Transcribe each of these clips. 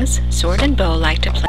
bananas, Sword and Bow like to play.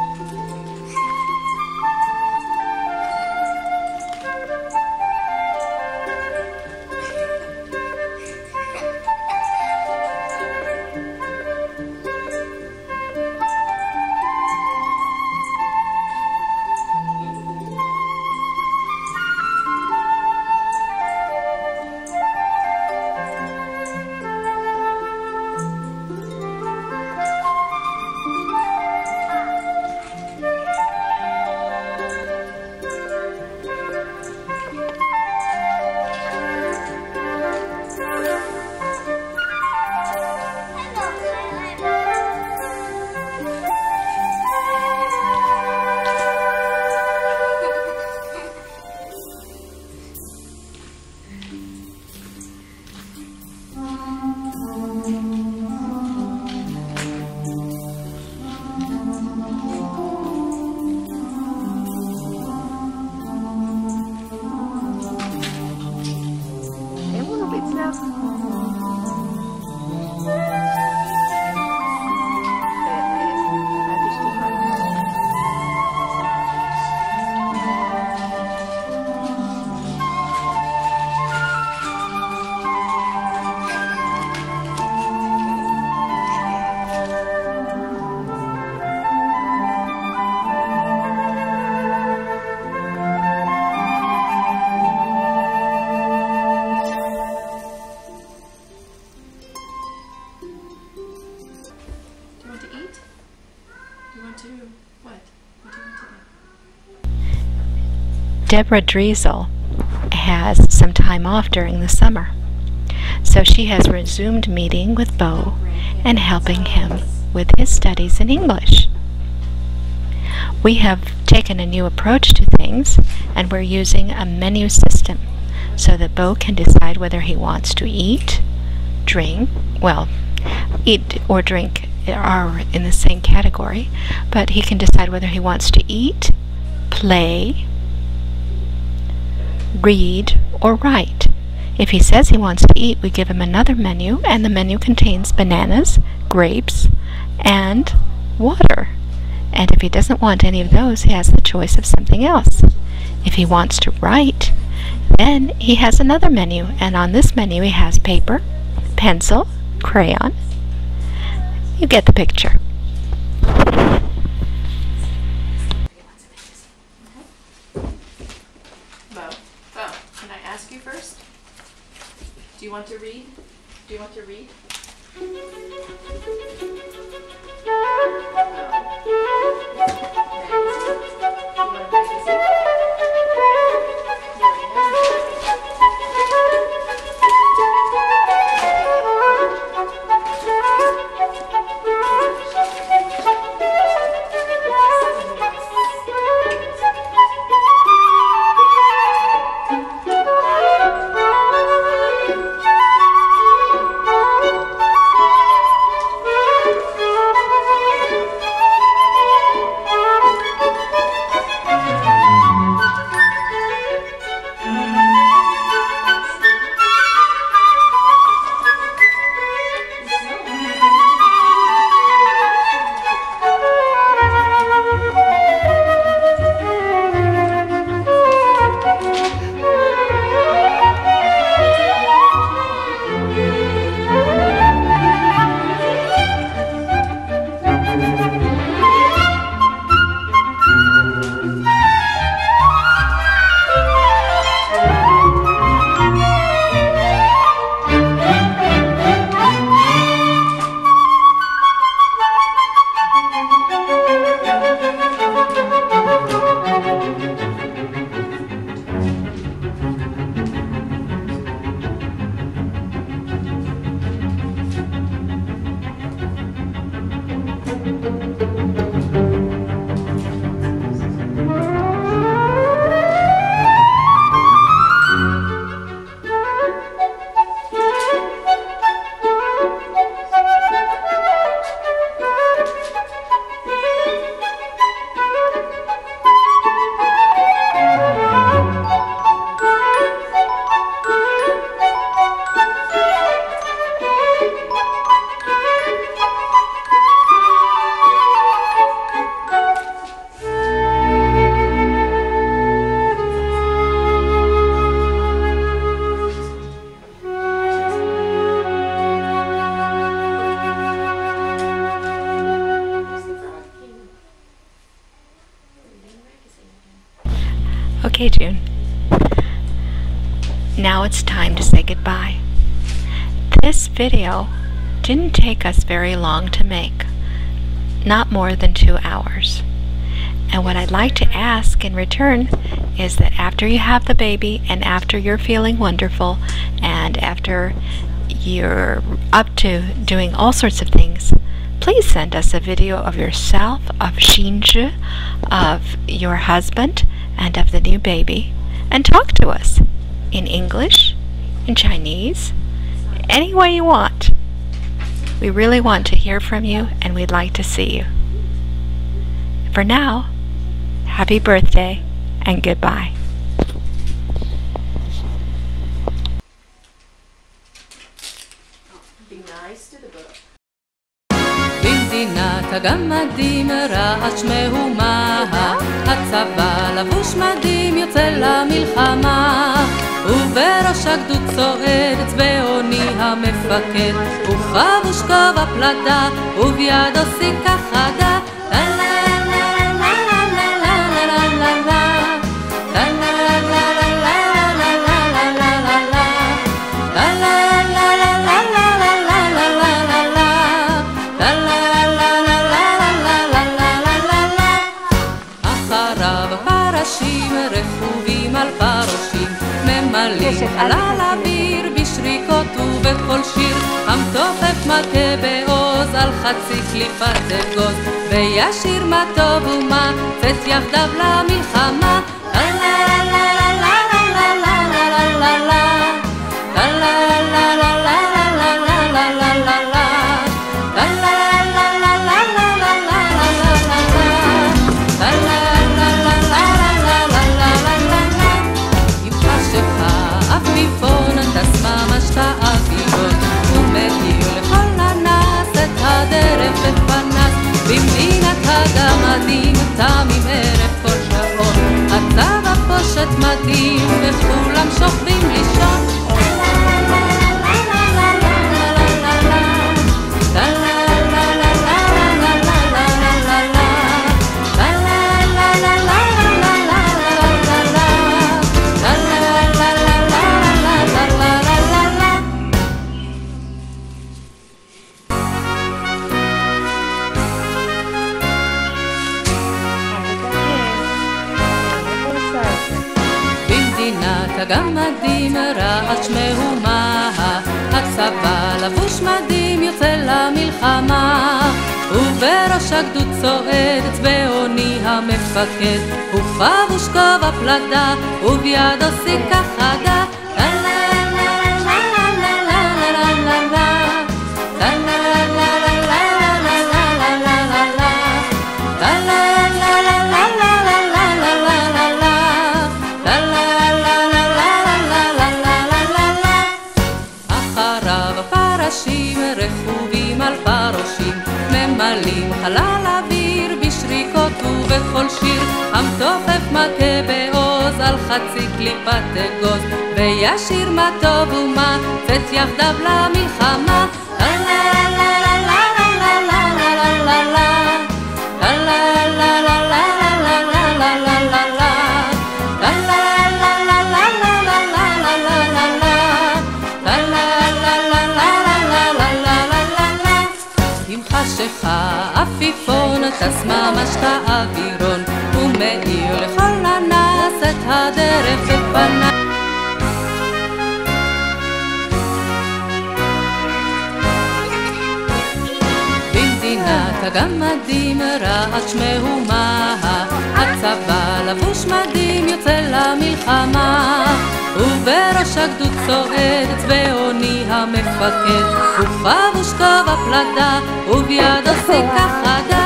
Deborah Driesel has some time off during the summer, so she has resumed meeting with Bo and helping him with his studies in English. We have taken a new approach to things, and we're using a menu system so that Bo can decide whether he wants to eat, drink, well, eat or drink are in the same category, but he can decide whether he wants to eat, play, read, or write. If he says he wants to eat, we give him another menu, and the menu contains bananas, grapes, and water. And if he doesn't want any of those, he has the choice of something else. If he wants to write, then he has another menu, and on this menu he has paper, pencil, crayon. You get the picture. Can I ask you first? Do you want to read? Do you want to read? Okay, June. Now it's time to say goodbye. This video didn't take us very long to make, not more than 2 hours. And what I'd like to ask in return is that after you have the baby and after you're feeling wonderful and after you're up to doing all sorts of things, please send us a video of yourself, of Shinju, of your husband, and of the new baby, and talk to us in English, in Chinese, any way you want. We really want to hear from you, and we'd like to see you. For now, happy birthday and goodbye. Be nice to the book. במדינת הגמדים רעש מהומה, הצבא לבוש מדים יוצא למלחמה, ובראש הגדוד צועד צבאוני המפקד, וחבוש כובע פלדה ובידו סיכה חדה. רכובים על פרושים ממלאים חלל אוויר בשריקות ובכל שיר, המתופף מכה בעוז על חצי קליפת אגוז, וישיר מה טוב ומה צאת יחדיו למלחמה. במדינת הגמדים תמים ערב כל שעון, הצבא פושט מדים וכולם שוכבים לישון. הגמדים רעש מהומה, הצבא לבוש מדים יוצא למלחמה, ובראש הגדוד צועד צבאוני המפקד, וחבוש כובע פלדה ובידו סיכה חדה. רכובים על פרושים ממלאים חלל אוויר בשריקות ובכל שיר, המתופף מכה בעוז על חצי קליפת אגוז, וישיר מה טוב ומה צאת יחדיו למלחמה. עפיפון תסמה משת אווירון, ומאיר לכל ננס את הדרך בפנה. במדינת הגמדים רעש מהומה, הצבא לבוש מדים יוצא למלחמה, ובראש הגדוד צועד צבאוני המפקד, וחבוש כובע פלדה ובידו סיכה חדה.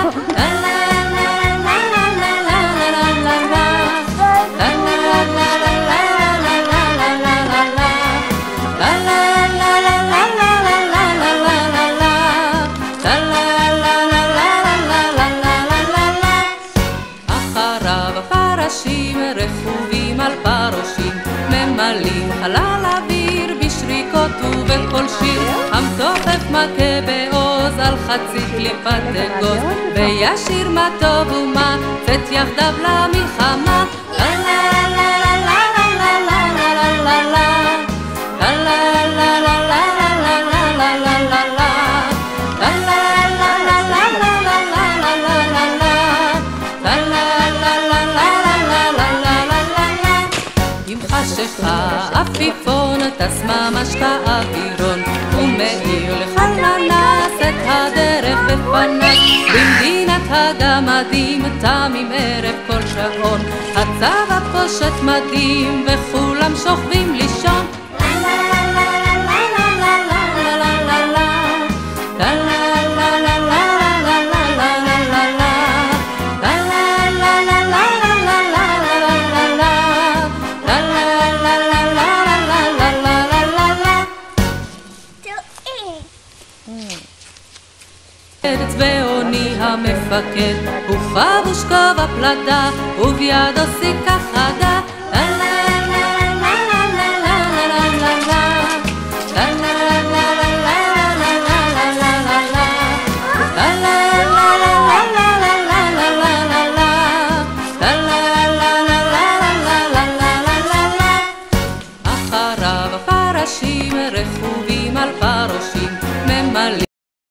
אחריו הפרשים רכובים על פרושים ממלאים חלל אוויר בשריקות ובכל שיר, המתופף מכה בעוז על חצי קליפת אגוז, וישיר מה טוב ומה צאת יחדיו למלחמה. עפיפון טס ממש כאווירון, ומאיר לחלנס את הדרך בפניו. במדינת הגמדים תמים ערב כל שעון, הצבא פושט מדים וכולם שוכבים לישון. ועוני המפקד הוא חבוש כובע פלדה ובידו סיכה חדה. אחריו הפרשים רכובים על פרושים ממלאים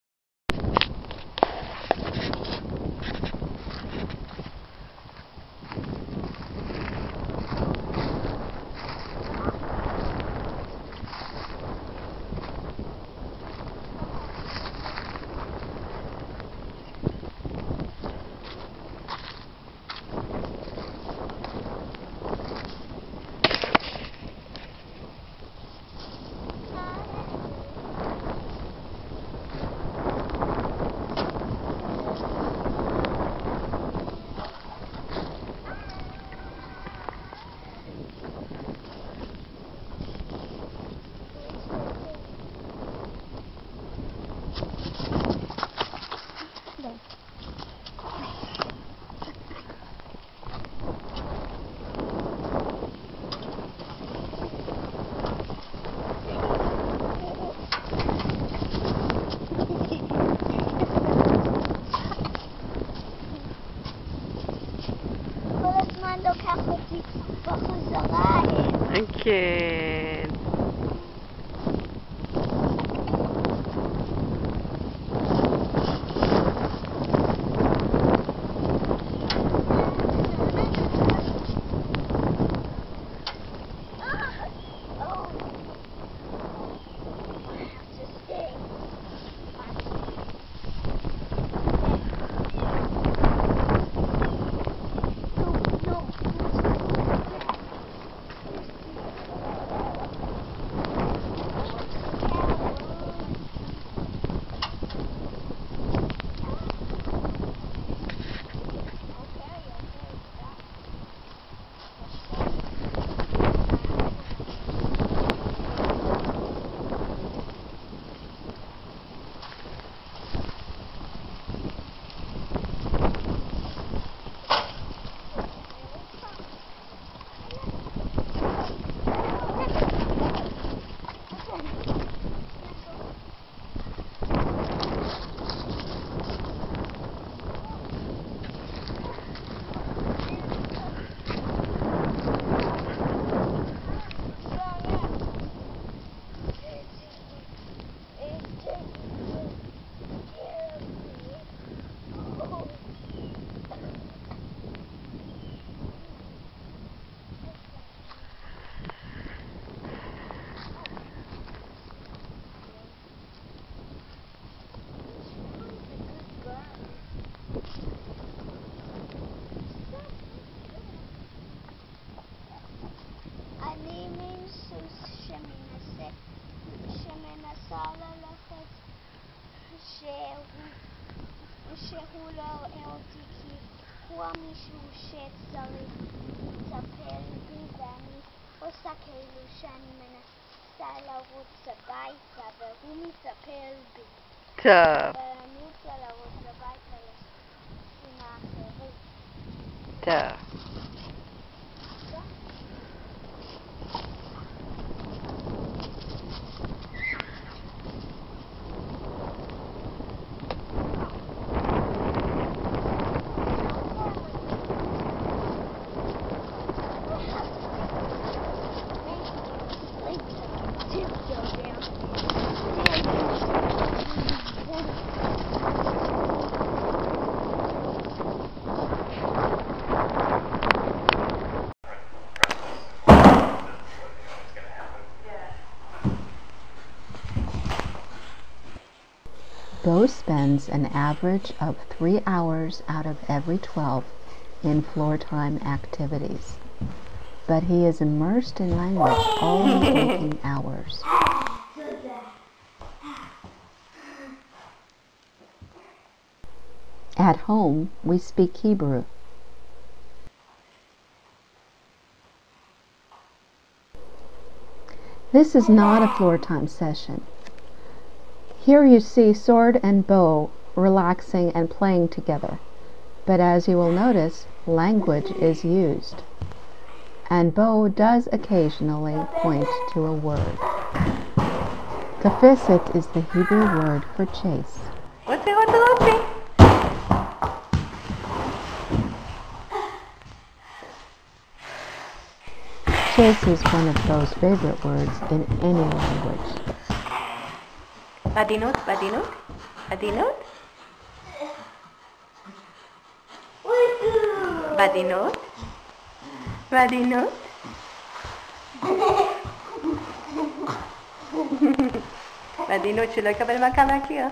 לוקח אותי בחזרה. כן. אני מין סוס שמנסה ללכת שהוא לא רואה אותי כי הוא מישהו שצריך לטפל בי ואני עושה כאילו שאני מנסה לרוץ הביתה והוא מטפל בי. טוב. ואני רוצה לרוץ הביתה לספינה אחרת. טוב. Bo spends an average of 3 hours out of every 12 in floor time activities, but he is immersed in language all his waking hours. At home, we speak Hebrew. This is not a floor time session. Here you see Sword and Bo relaxing and playing together, but as you will notice, language is used, and Bo does occasionally point to a word. Kafisit is the Hebrew word for chase. What's it? Chase is one of Bo's favorite words in any language. Badinot. Badinot. badinot שלא יקבל מכה מהקיר.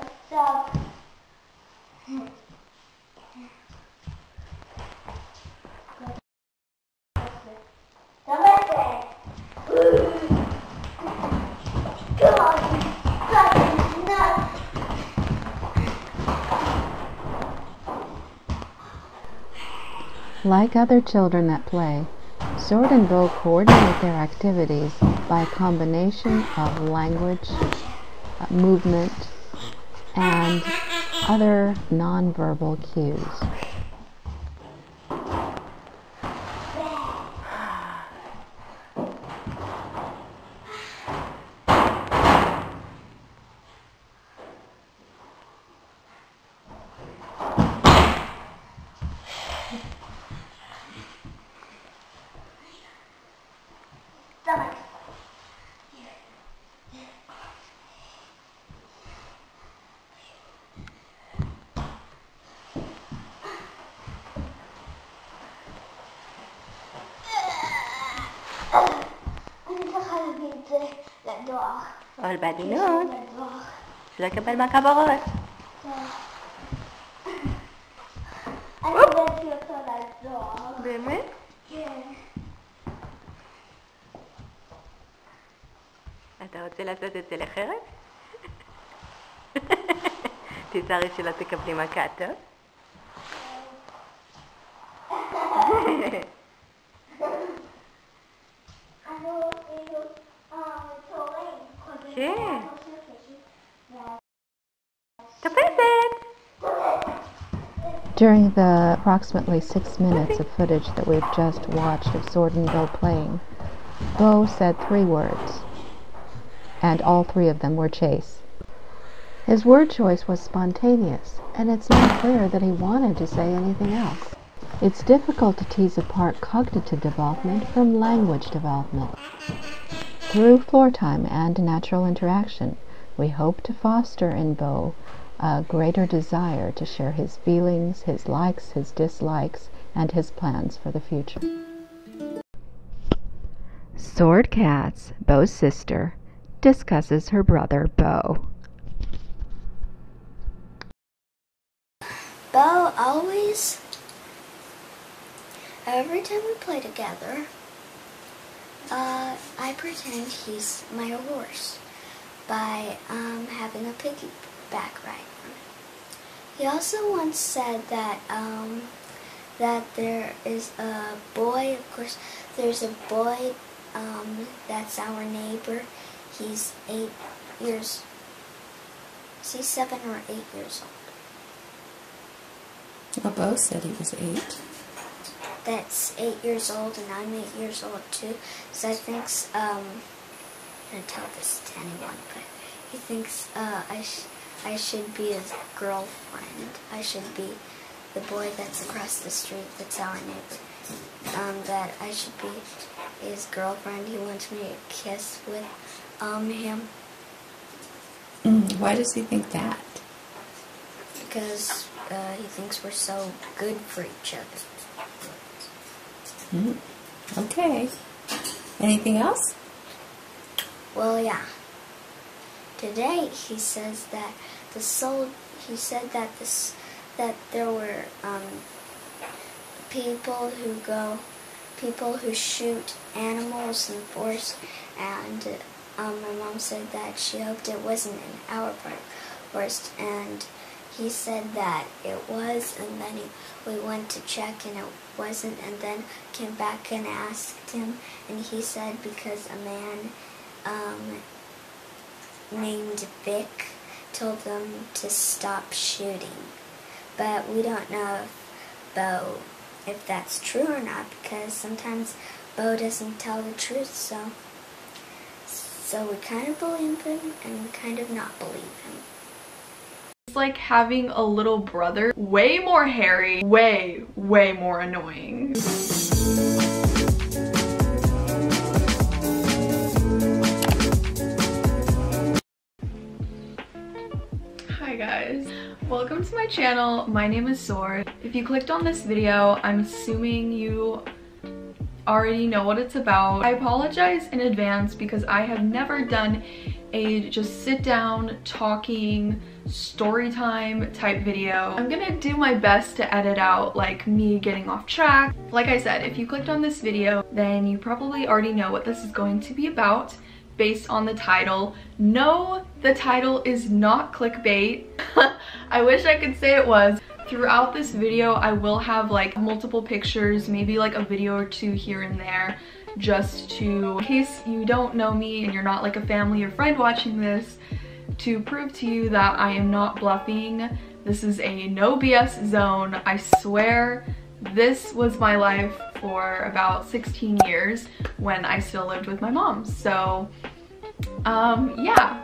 Like other children that play, Sword and Bo coordinate their activities by a combination of language, movement, and other nonverbal cues. אבל בעדינות, שלא יקבל מכה בראש. אני הבאתי אותו לדואר. באמת? כן. אתה רוצה לעשות את זה לחרב? תצערי שלא תקבלי מכה, טוב? כן. תפסת! During the approximately 6 minutes of footage that we've just watched of Sword and Bo playing, Bo said 3 words, and all 3 of them were chase. His word choice was spontaneous, and it's not clear that he wanted to say anything else. It's difficult to tease apart cognitive development from language development. Through floor time and natural interaction, we hope to foster in Bo a greater desire to share his feelings, his likes, his dislikes, and his plans for the future. Sword Cats, Bo's sister, discusses her brother Bo. Bo always, every time we play together, I pretend he's my horse by having a piggyback ride on it. He also once said that that there is a boy. Of course, there's a boy that's our neighbor. He's 8 years. Is he 7 or 8 years old? Well, Bo said he was 8. That's 8 years old, and I'm 8 years old too. So I think I'm gonna tell this to anyone, but he thinks I should be his girlfriend. I should be the boy that's across the street. That's our neighbor. That I should be his girlfriend. He wants me to kiss with him. Why does he think that? Because he thinks we're so good for each other. Okay. Anything else? Well, yeah. Today he says that the he said that there were people who shoot animals in the forest, and my mom said that she hoped it wasn't in our forest, and he said that it was, and then we went to check and it wasn't, and then came back and asked him, and he said because a man named Vic told them to stop shooting. But we don't know if that's true or not, because sometimes Bo doesn't tell the truth, so we kind of believe him and kind of not believe him. It's like having a little brother, way more hairy, way more annoying. Hi guys, welcome to my channel. My name is Sword. If you clicked on this video, I'm assuming you already know what it's about. I apologize in advance because I have never done a just sit down talking story time type video. I'm gonna do my best to edit out like me getting off track. Like I said, if you clicked on this video, then you probably already know what this is going to be about based on the title. No, the title is not clickbait. I wish I could say it was. Throughout this video, I will have like multiple pictures, maybe like a video or two here and there, just to, in case you don't know me and you're not like a family or friend watching this, to prove to you that I am not bluffing. This is a no BS zone. I swear this was my life for about 16 years when I still lived with my mom. So yeah.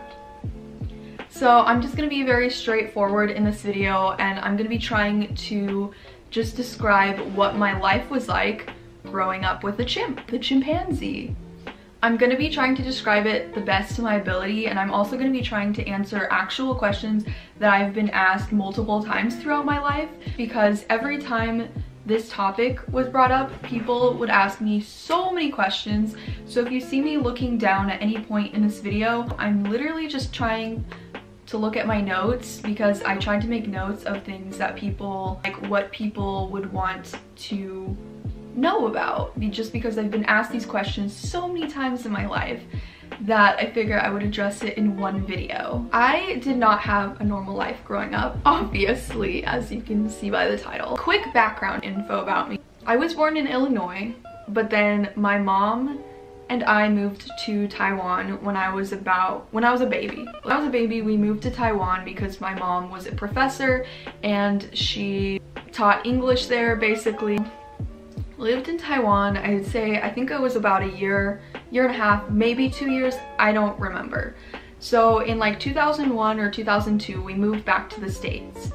So I'm just gonna be very straightforward in this video, and I'm gonna be trying to just describe what my life was like growing up with a chimp, the chimpanzee. I'm gonna be trying to describe it the best to my ability, and I'm also gonna be trying to answer actual questions that I've been asked multiple times throughout my life, because every time this topic was brought up, people would ask me so many questions. So if you see me looking down at any point in this video, I'm literally just trying to look at my notes, because I tried to make notes of things that people, like what people would want to know about, just because I've been asked these questions so many times in my life that I figure I would address it in one video. I did not have a normal life growing up, obviously, as you can see by the title. Quick background info about me. I was born in Illinois, but then my mom and I moved to Taiwan when I was a baby. When I was a baby, we moved to Taiwan because my mom was a professor and she taught English there, basically. Lived in Taiwan, I'd say, I think it was about a year and a half, maybe 2 years, I don't remember. So in like 2001 or 2002, we moved back to the States.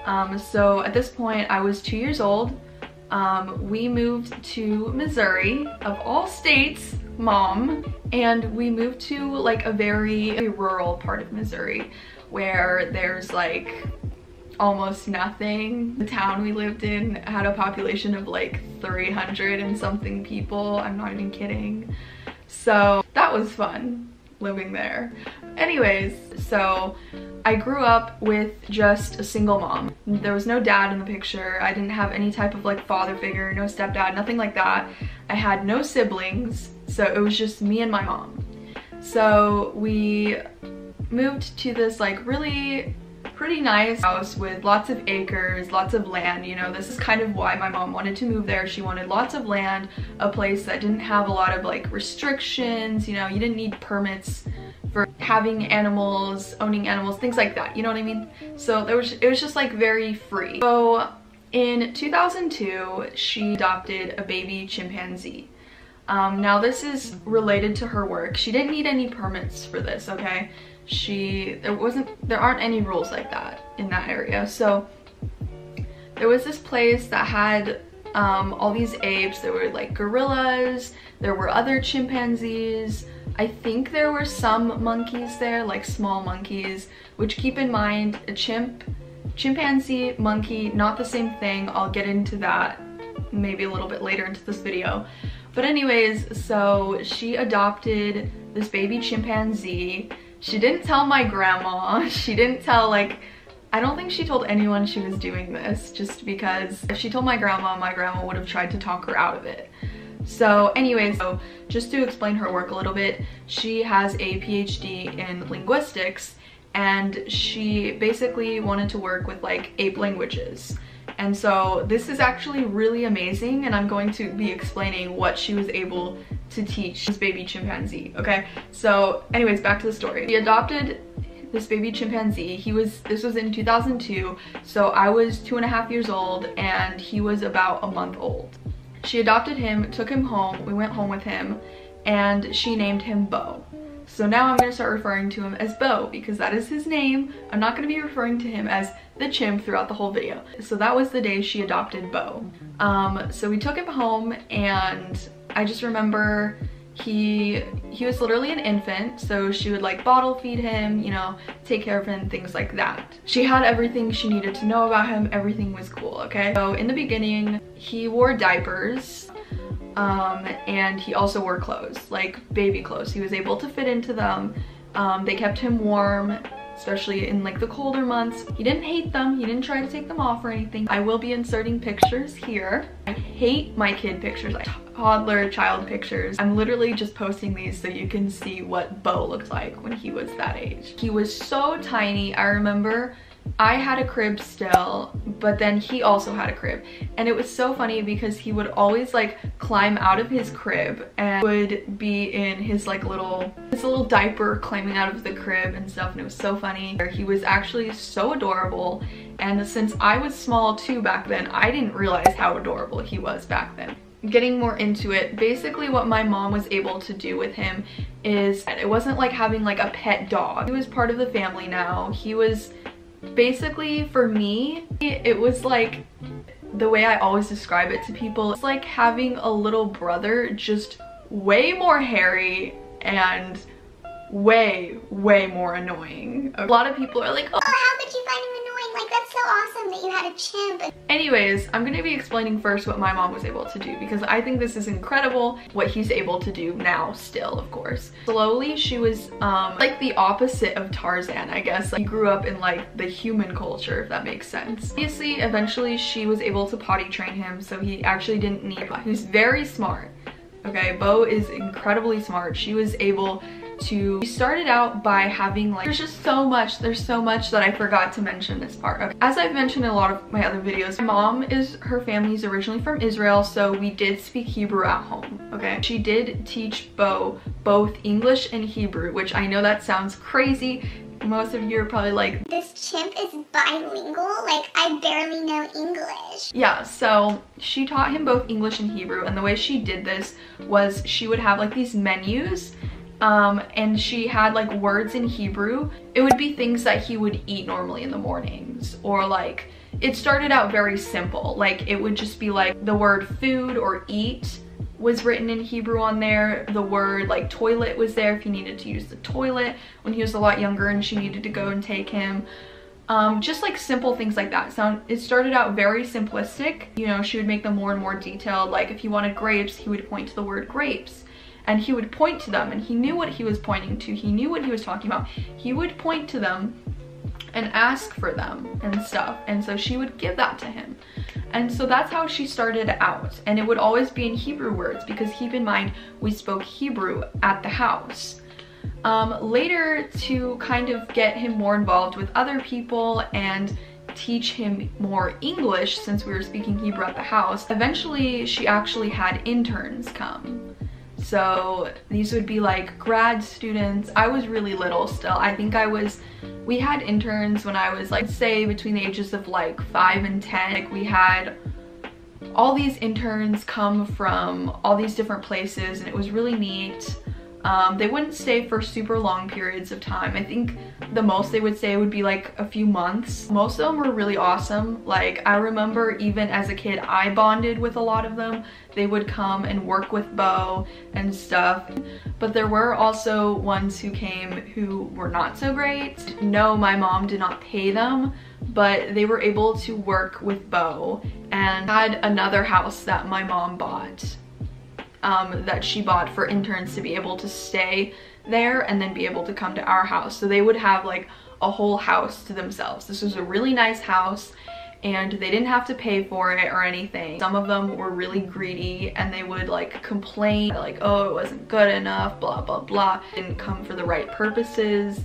So at this point, I was 2 years old. We moved to Missouri, of all states, Mom, and we moved to like a very rural part of Missouri where there's like almost nothing. The town we lived in had a population of like 300 and something people. I'm not even kidding. So that was fun living there. Anyways, so I grew up with just a single mom. There was no dad in the picture. I didn't have any type of like father figure, no stepdad, nothing like that. I had no siblings, so it was just me and my mom. So we moved to this like really pretty nice house with lots of acres, lots of land. You know, this is kind of why my mom wanted to move there. She wanted lots of land, a place that didn't have a lot of like restrictions. You know, you didn't need permits for having animals, owning animals, things like that, you know what I mean? So it was just like very free. So in 2002, she adopted a baby chimpanzee. Now this is related to her work. She didn't need any permits for this, okay? There aren't any rules like that in that area. So there was this place that had all these apes. There were like gorillas, there were other chimpanzees. I think there were some monkeys there, like small monkeys, which, keep in mind, a chimpanzee, monkey, not the same thing. I'll get into that maybe a little bit later into this video. But anyways, so she adopted this baby chimpanzee. She didn't tell my grandma. She didn't tell like I don't think she told anyone she was doing this, just because if she told my grandma would have tried to talk her out of it. So anyways, so just to explain her work a little bit, she has a PhD in linguistics, and she basically wanted to work with like 8 languages. And so this is actually really amazing, and I'm going to be explaining what she was able to teach this baby chimpanzee, okay? So anyways, back to the story. She adopted this baby chimpanzee. This was in 2002, so I was 2.5 years old and he was about a month old. She adopted him, took him home, we went home with him, and she named him Bo. So now I'm going to start referring to him as Bo because that is his name. I'm not going to be referring to him as the chimp throughout the whole video. So that was the day she adopted Bo. So we took him home, and I just remember he was literally an infant, so she would like bottle feed him, you know, take care of him, things like that. She had everything she needed to know about him. Everything was cool, okay? So in the beginning, he wore diapers, and he also wore clothes, like baby clothes. He was able to fit into them. They kept him warm, especially in like the colder months. He didn't hate them. He didn't try to take them off or anything. I will be inserting pictures here. I hate my kid pictures, like toddler child pictures. I'm literally just posting these so you can see what Bo looked like when he was that age. He was so tiny. I remember I had a crib still, but then he also had a crib, and it was so funny because he would always like climb out of his crib and would be in his like little diaper climbing out of the crib and stuff, and it was so funny. He was actually so adorable, and since I was small too back then, I didn't realize how adorable he was back then. Getting more into it, basically what my mom was able to do with him is, it wasn't like having like a pet dog. He was part of the family now. He was basically, for me, it was like, the way I always describe it to people, it's like having a little brother, just way more hairy and way more annoying. A lot of people are like, oh, how could you find him annoying? Like, that's so awesome that you had a chimp. Anyways, I'm gonna be explaining first what my mom was able to do, because I think this is incredible what he's able to do now still, of course. Slowly, she was like the opposite of Tarzan, I guess. Like, he grew up in like the human culture, if that makes sense. Obviously, eventually she was able to potty train him, so he actually didn't need it. He was very smart. Okay, Bo is incredibly smart. She was able to, we started out by having like, there's so much that I forgot to mention this part. Okay. As I've mentioned in a lot of my other videos, my mom her family's originally from Israel, so we did speak Hebrew at home, okay? She did teach Bo both English and Hebrew, which I know that sounds crazy. Most of you are probably like, this chimp is bilingual? Like, I barely know English. Yeah, so she taught him both English and Hebrew, and the way she did this was she would have like these menus, and she had like words in Hebrew. It would be things that he would eat normally in the mornings, or like, it started out very simple. Like, it would just be like the word food or eat was written in Hebrew on there. The word like toilet was there if he needed to use the toilet when he was a lot younger and she needed to go and take him. Just like simple things like that. So it started out very simplistic. You know, she would make them more and more detailed. Like if he wanted grapes, he would point to the word grapes, and he would point to them, and he knew what he was pointing to. He knew what he was talking about. He would point to them and ask for them and stuff, and so she would give that to him. And so that's how she started out, and it would always be in Hebrew words, because keep in mind, we spoke Hebrew at the house. Later, to kind of get him more involved with other people and teach him more English, since we were speaking Hebrew at the house, eventually she actually had interns come. So these would be like grad students. I was really little still. I think we had interns when I was like, say between the ages of like 5 and 10. Like, we had all these interns come from all these different places, and it was really neat. They wouldn't stay for super long periods of time. I think the most they would stay would be like a few months. Most of them were really awesome. Like, I remember even as a kid, I bonded with a lot of them. They would come and work with Bo and stuff. But there were also ones who came who were not so great. No, my mom did not pay them, but they were able to work with Bo, and had another house that my mom bought. That she bought for interns to be able to stay there and then be able to come to our house. So they would have like a whole house to themselves. This was a really nice house and they didn't have to pay for it or anything. Some of them were really greedy and they would like complain like, oh, it wasn't good enough, blah blah blah, didn't come for the right purposes,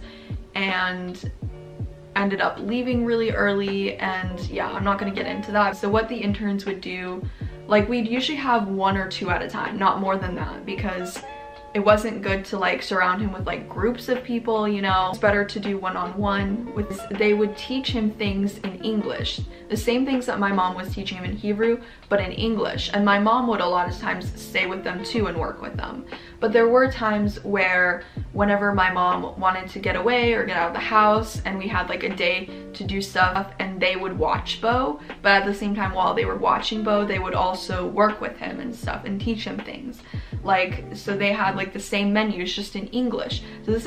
and ended up leaving really early. And yeah, I'm not gonna get into that. So what the interns would do, like we'd usually have 1 or 2 at a time, not more than that, because it wasn't good to like surround him with like groups of people, you know. It's better to do one-on-one with. They would teach him things in English, the same things that my mom was teaching him in Hebrew, but in English. And my mom would a lot of times stay with them too and work with them. But there were times where whenever my mom wanted to get away or get out of the house and we had like a day to do stuff, and they would watch Bo, but at the same time while they were watching Bo, they would also work with him and stuff and teach him things. Like, so they had like the same menus just in English.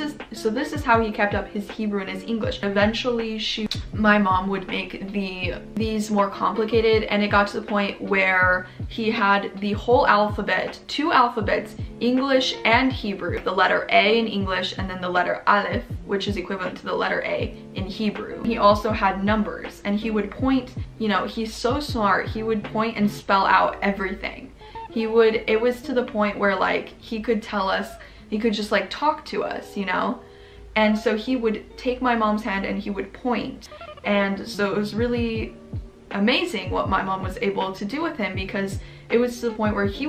So this is how he kept up his Hebrew and his English. Eventually my mom would make these more complicated, and it got to the point where he had the whole alphabet, 2 alphabets, English and Hebrew, the letter A in English and then the letter Aleph, which is equivalent to the letter A in Hebrew. He also had numbers, and he would point, you know, he's so smart, he would point and spell out everything. It was to the point where like he could tell us, he could just like talk to us, you know. And so he would take my mom's hand and he would point. And so it was really amazing what my mom was able to do with him, because it was to the point where he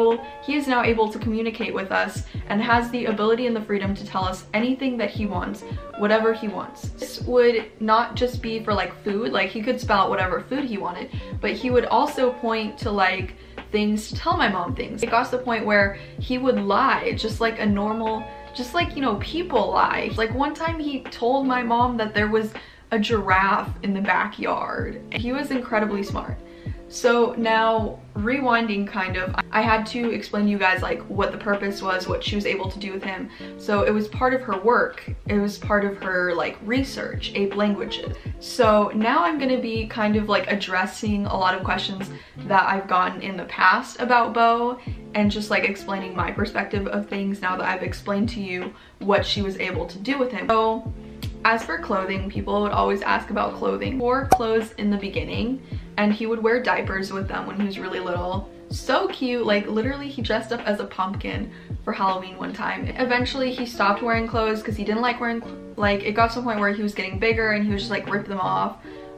is now able to communicate with us and has the ability and the freedom to tell us anything that he wants, whatever he wants. This would not just be for like food, like he could spell out whatever food he wanted, but he would also point to like things to tell my mom things. It got to the point where he would lie just like a normal, just like, you know, people lie. Like one time he told my mom that there was a giraffe in the backyard. He was incredibly smart. So now rewinding kind of, I had to explain to you guys like what the purpose was, what she was able to do with him. So it was part of her work. It was part of her like research, ape languages. So now I'm gonna be kind of like addressing a lot of questions that I've gotten in the past about Bo, and just like explaining my perspective of things now that I've explained to you what she was able to do with him. So as for clothing, people would always ask about clothing. He wore clothes in the beginning, and he would wear diapers with them when he was really little. So cute, like literally he dressed up as a pumpkin for Halloween one time. Eventually he stopped wearing clothes because he didn't like wearing, like it got to the point where he was getting bigger and he would just like rip them off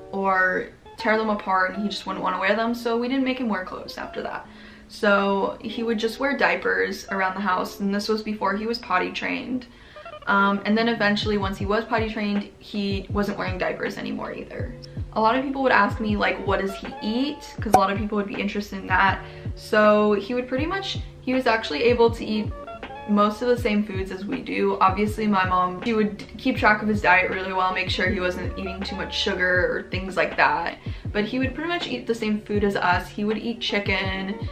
or tear them apart, and he just wouldn't want to wear them, so we didn't make him wear clothes after that. So he would just wear diapers around the house, and this was before he was potty trained. And then eventually once he was potty trained, he wasn't wearing diapers anymore either. A lot of people would ask me like, what does he eat? Because a lot of people would be interested in that. So he was actually able to eat most of the same foods as we do. Obviously my mom, she would keep track of his diet really well, make sure he wasn't eating too much sugar or things like that. But he would pretty much eat the same food as us. He would eat chicken.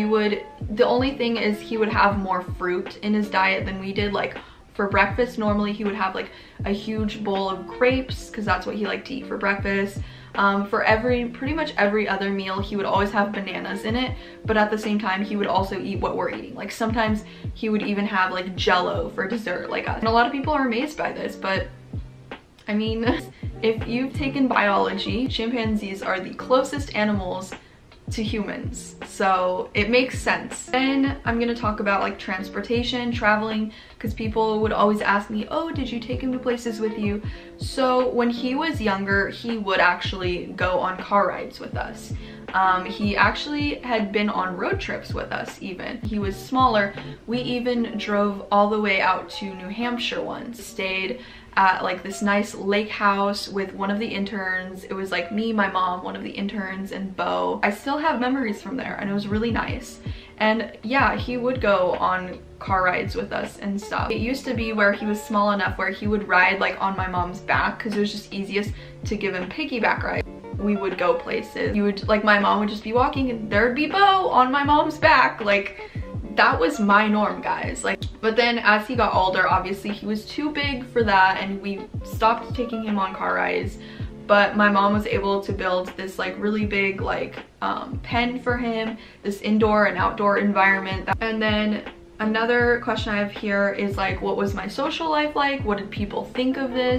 The only thing is he would have more fruit in his diet than we did. Like for breakfast, normally he would have like a huge bowl of grapes because that's what he liked to eat for breakfast. For pretty much every other meal, he would always have bananas in it, but at the same time, he would also eat what we're eating. Like sometimes he would even have like Jello for dessert like us. And a lot of people are amazed by this, but I mean, if you've taken biology, chimpanzees are the closest animals to humans, so it makes sense. Then I'm gonna talk about like transportation, traveling, because people would always ask me, oh, did you take him to places with you? So when he was younger, he would actually go on car rides with us. He actually had been on road trips with us even. He was smaller. We even drove all the way out to New Hampshire once. Stayed at like this nice lake house with one of the interns. It was like me, my mom, one of the interns, and Bo. I still have memories from there, and it was really nice. And yeah, he would go on car rides with us and stuff. It used to be where he was small enough where he would ride like on my mom's back because it was just easiest to give him piggyback rides. We would go places. My mom would just be walking and there'd be Bo on my mom's back. Like, that was my norm, guys. Like, but then as he got older, obviously he was too big for that and we stopped taking him on car rides. But my mom was able to build this like really big like pen for him, this indoor and outdoor environment. And then another question I have here is like, what was my social life like? What did people think of this?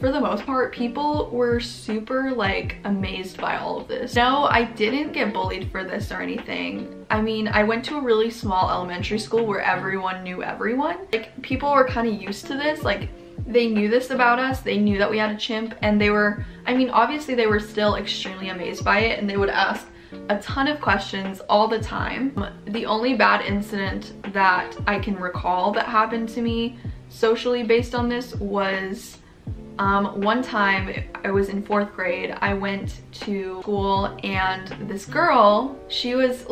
for the most part, people were super like amazed by all of this. No, I didn't get bullied for this or anything. I mean, I went to a really small elementary school where everyone knew everyone. Like, people were kind of used to this. Like, they knew this about us. They knew that we had a chimp, and they were, I mean, obviously they were still extremely amazed by it, and they would ask a ton of questions all the time. The only bad incident that I can recall that happened to me socially based on this was one time I was in 4th grade. I went to school, and this girl, she was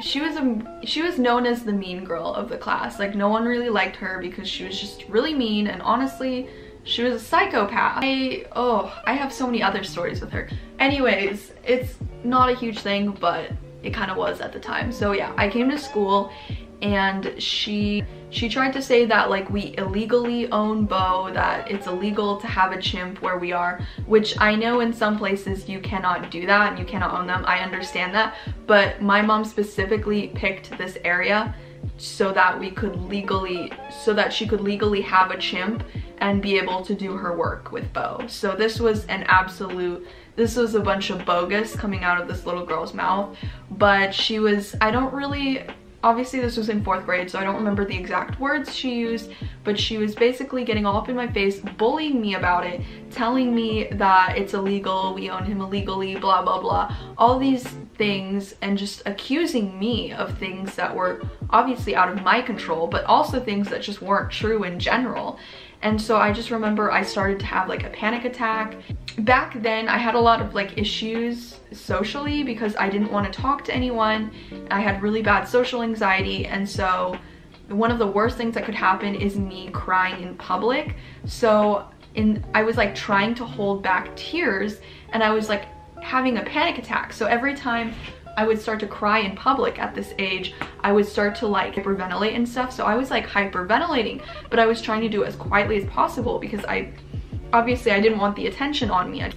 known as the mean girl of the class. Like, no one really liked her because she was just really mean, and honestly, she was a psychopath. I have so many other stories with her. Anyways, it's not a huge thing, but it kind of was at the time. So yeah, I came to school, and she tried to say that like we illegally own Bo, that it's illegal to have a chimp where we are, which I know in some places you cannot do that and you cannot own them. I understand that, but my mom specifically picked this area so that she could legally have a chimp and be able to do her work with Bo. So this was a bunch of bogus coming out of this little girl's mouth. But she was, obviously this was in 4th grade, so I don't remember the exact words she used, but she was basically getting all up in my face, bullying me about it, telling me that it's illegal, we own him illegally, blah blah blah, all these things, and just accusing me of things that were obviously out of my control, but also things that just weren't true in general. And so I just remember I started to have like a panic attack. Back then I had a lot of like issues socially because I didn't want to talk to anyone. I had really bad social anxiety, and so one of the worst things that could happen is me crying in public. So I was like trying to hold back tears, and I was like having a panic attack. So every time I would start to cry in public at this age, I would start to like hyperventilate and stuff. So I was like hyperventilating, but I was trying to do it as quietly as possible because obviously I didn't want the attention on me.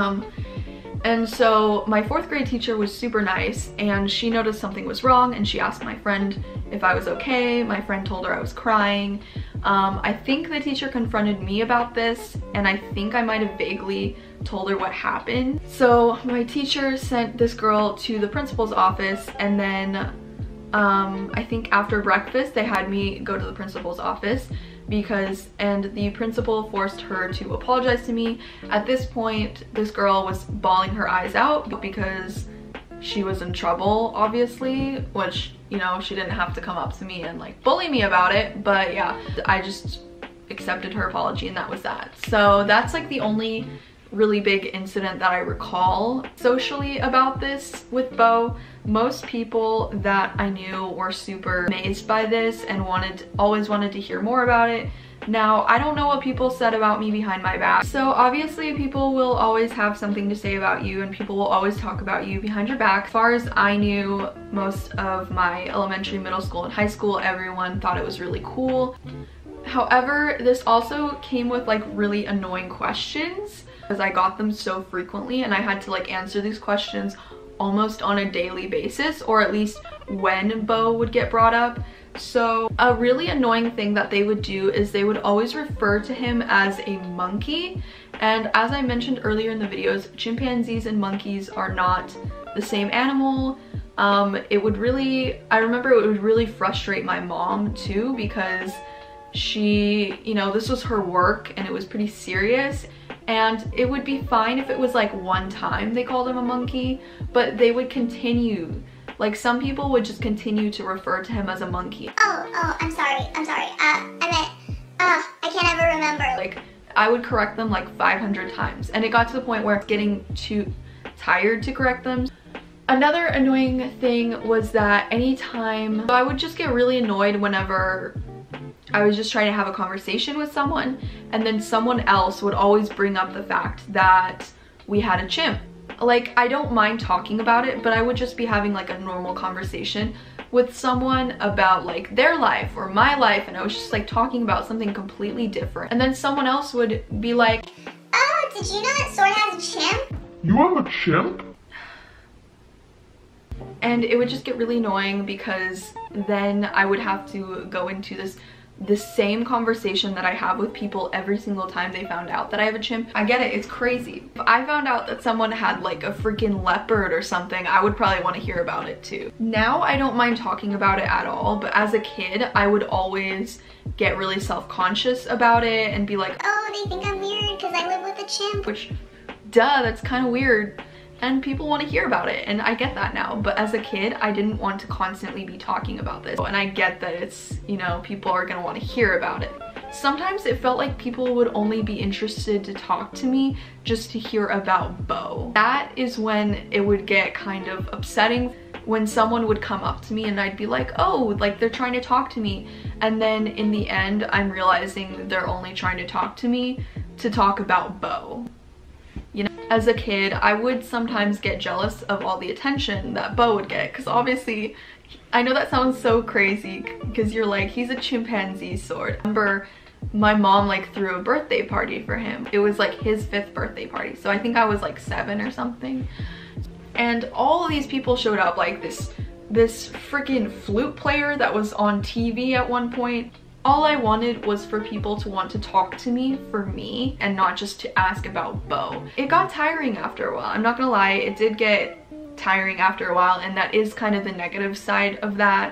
And so my 4th grade teacher was super nice, and she noticed something was wrong, and she asked my friend if I was okay. My friend told her I was crying. I think the teacher confronted me about this, and I think I might have vaguely told her what happened. So my teacher sent this girl to the principal's office, and then I think after breakfast they had me go to the principal's office and the principal forced her to apologize to me. At this point, this girl was bawling her eyes out because she was in trouble, obviously, which, you know, she didn't have to come up to me and like bully me about it, but yeah, I just accepted her apology, and that was that. So that's like the only really big incident that I recall socially about this with Bo. Most people that I knew were super amazed by this and always wanted to hear more about it. Now, I don't know what people said about me behind my back. So obviously people will always have something to say about you, and people will always talk about you behind your back. As far as I knew, most of my elementary, middle school, and high school, everyone thought it was really cool. However, this also came with like really annoying questions because I got them so frequently, and I had to like answer these questions almost on a daily basis, or at least when Bo would get brought up. So a really annoying thing that they would do is they would always refer to him as a monkey. And as I mentioned earlier in the videos, chimpanzees and monkeys are not the same animal. I remember it would really frustrate my mom too, because she, you know, this was her work and it was pretty serious. And it would be fine if it was like one time they called him a monkey, but they would continue. Like, some people would just continue to refer to him as a monkey. Oh, I'm sorry. I can't ever remember. Like, I would correct them like 500 times, and it got to the point where it's getting too tired to correct them. Another annoying thing was that anytime, I would just get really annoyed whenever I was just trying to have a conversation with someone, and then someone else would always bring up the fact that we had a chimp. Like, I don't mind talking about it, but I would just be having like a normal conversation with someone about like their life or my life, and I was just like talking about something completely different. And then someone else would be like, "Oh, did you know that Sora has a chimp?" You have a chimp? And it would just get really annoying because then I would have to go into this the same conversation that I have with people every single time they found out that I have a chimp. I get it, it's crazy. If I found out that someone had like a freaking leopard or something, I would probably want to hear about it too. Now I don't mind talking about it at all, but as a kid, I would always get really self-conscious about it and be like, oh, they think I'm weird because I live with a chimp. Which, duh, that's kind of weird. And people want to hear about it, and I get that now. But as a kid, I didn't want to constantly be talking about this. And I get that it's, you know, people are gonna want to hear about it. Sometimes it felt like people would only be interested to talk to me just to hear about Bo. That is when it would get kind of upsetting, when someone would come up to me and I'd be like, oh, like they're trying to talk to me. And then in the end, I'm realizing they're only trying to talk to me to talk about Bo. You know, as a kid, I would sometimes get jealous of all the attention that Bo would get, because obviously, I know that sounds so crazy because you're like, he's a chimpanzee sword. I remember my mom like threw a birthday party for him. It was like his 5th birthday party, so I think I was like 7 or something. And all of these people showed up, like this freaking flute player that was on TV at one point. All I wanted was for people to want to talk to me for me and not just to ask about Bo. It got tiring after a while. I'm not gonna lie, it did get tiring after a while, and that is kind of the negative side of that.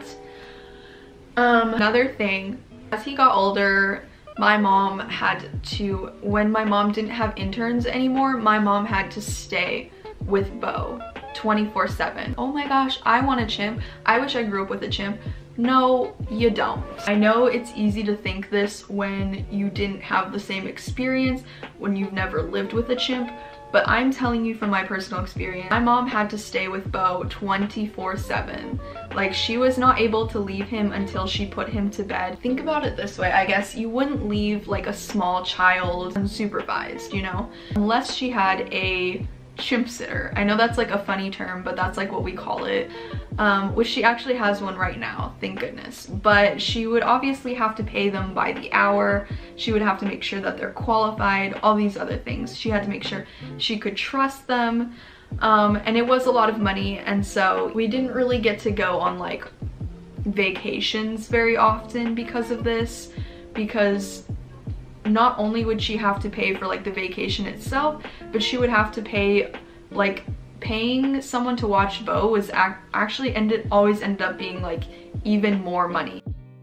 Another thing, as he got older, my mom had to, when my mom didn't have interns anymore, my mom had to stay with Bo 24/7. Oh my gosh, I want a chimp. I wish I grew up with a chimp. No, you don't. I know it's easy to think this when you didn't have the same experience, when you've never lived with a chimp, but I'm telling you from my personal experience, my mom had to stay with Bo 24/7. Like, she was not able to leave him until she put him to bed. Think about it this way, I guess you wouldn't leave like a small child unsupervised, you know, unless she had a chimp sitter. I know that's like a funny term, but that's like what we call it, which she actually has one right now, thank goodness. But she would obviously have to pay them by the hour. She would have to make sure that they're qualified, all these other things. She had to make sure she could trust them, and it was a lot of money, and so we didn't really get to go on like vacations very often because of this, because not only would she have to pay for like the vacation itself, but she would have to pay, like, paying someone to watch Bo was actually always ended up being like even more money.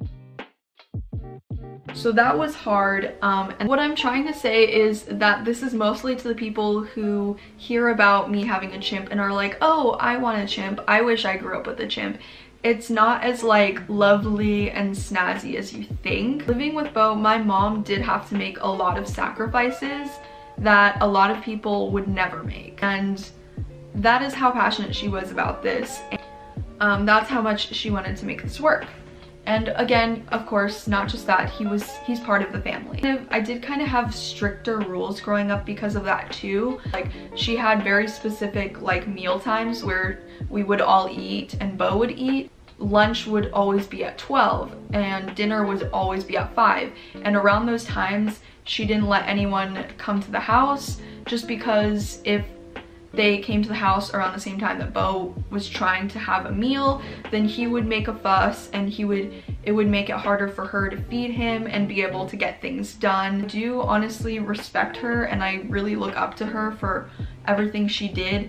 So that was hard, and what I'm trying to say is that this is mostly to the people who hear about me having a chimp and are like, oh, I want a chimp, I wish I grew up with a chimp. It's not as like lovely and snazzy as you think. Living with Bo, my mom did have to make a lot of sacrifices that a lot of people would never make, and that is how passionate she was about this. That's how much she wanted to make this work. And again, of course, not just that, he's part of the family. I did kind of have stricter rules growing up because of that too. Like, she had very specific like meal times where we would all eat and Bo would eat. Lunch would always be at 12 and dinner would always be at 5. And around those times, she didn't let anyone come to the house, just because if they came to the house around the same time that Bo was trying to have a meal, then he would make a fuss and it would make it harder for her to feed him and be able to get things done. I do honestly respect her, and I really look up to her for everything she did.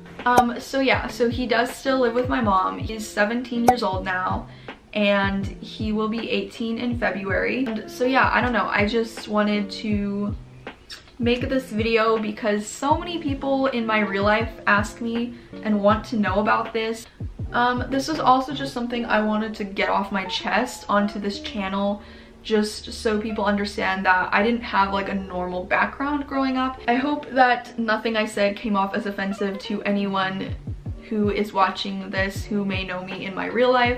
So yeah, so he does still live with my mom. He's 17 years old now, and he will be 18 in February. And so yeah, I don't know, I just wanted to make this video because so many people in my real life ask me and want to know about this. This was also just something I wanted to get off my chest onto this channel, just so people understand that I didn't have like a normal background growing up. I hope that nothing I said came off as offensive to anyone who is watching this who may know me in my real life.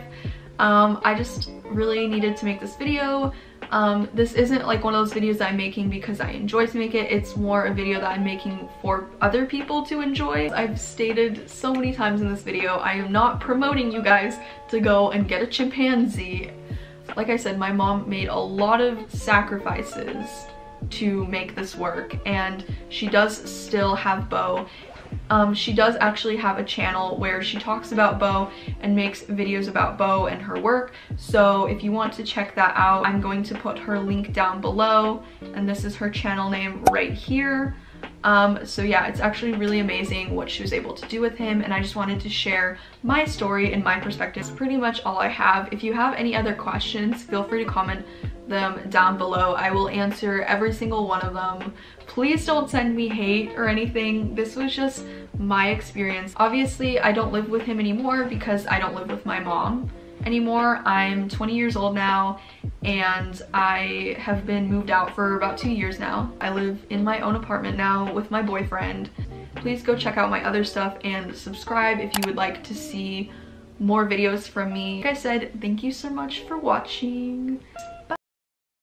I just really needed to make this video. This isn't like one of those videos that I'm making because I enjoy to make it. It's more a video that I'm making for other people to enjoy. I've stated so many times in this video, I am not promoting you guys to go and get a chimpanzee. Like I said, my mom made a lot of sacrifices to make this work, and she does still have Bo. She does actually have a channel where she talks about Bo and makes videos about Bo and her work. So if you want to check that out, I'm going to put her link down below, and this is her channel name right here. So yeah, it's actually really amazing what she was able to do with him, and I just wanted to share my story and my perspective. It's pretty much all I have. If you have any other questions, feel free to comment them down below. I will answer every single one of them. Please don't send me hate or anything. This was just my experience. Obviously, I don't live with him anymore because I don't live with my mom anymore. I'm 20 years old now, and I have been moved out for about 2 years now. I live in my own apartment now with my boyfriend. Please go check out my other stuff and subscribe if you would like to see more videos from me. Like I said, thank you so much for watching.